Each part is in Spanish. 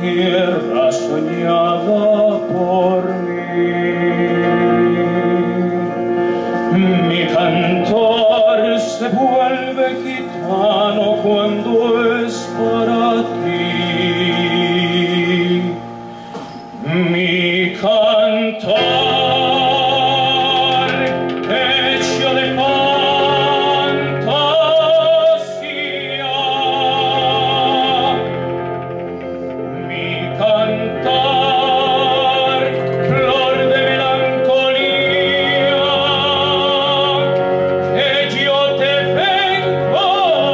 tierra soñada por mí. Mi cantor se vuelve gitano cuando es para ti. Mi cantar hecho de fantasía, mi cantar flor de melancolía, que yo te vengo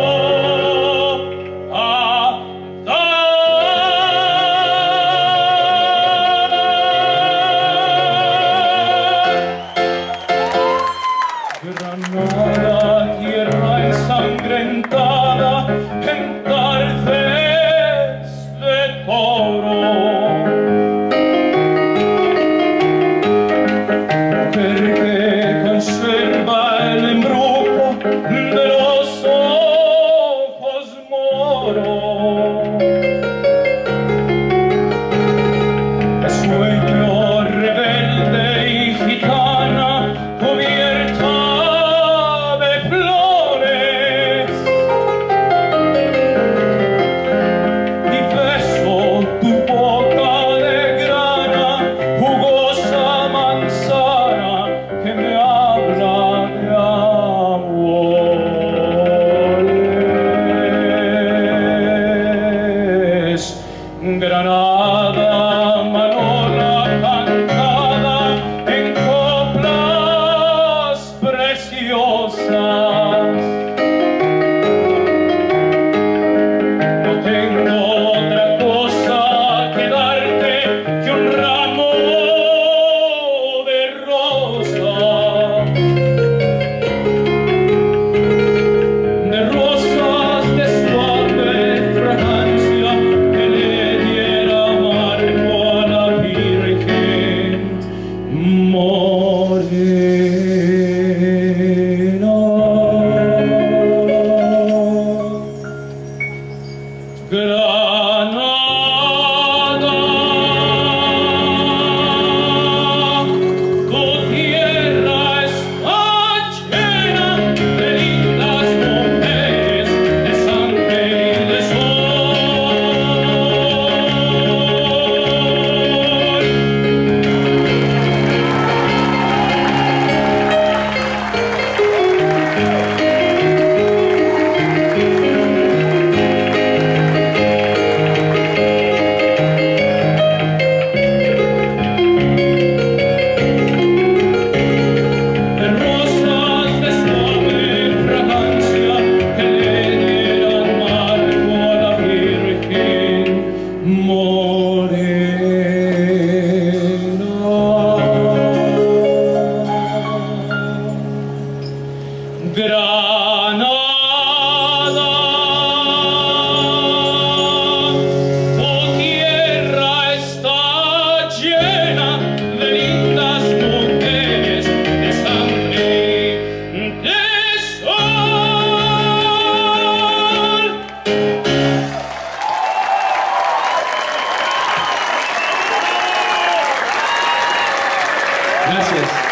a dar. Granada, tierra ensangrentada en tardes de toro, mujer que conserva el embrujo de los ojos moros, de sueño rebelde y gitana cubierta de flores, y beso tu boca de grana, jugosa manzana que me habla de amores. Granada, manola cantada en coplas preciosas. No tengo otra cosa que darte que un ramo de rosas, de suave fragancia que le diera amargo a la Virgen morena. Granada, tu tierra está llena de lindas mujeres, de sangre y de Granada, tu tierra está llena de lindas mujeres, de sangre y de sol. Gracias.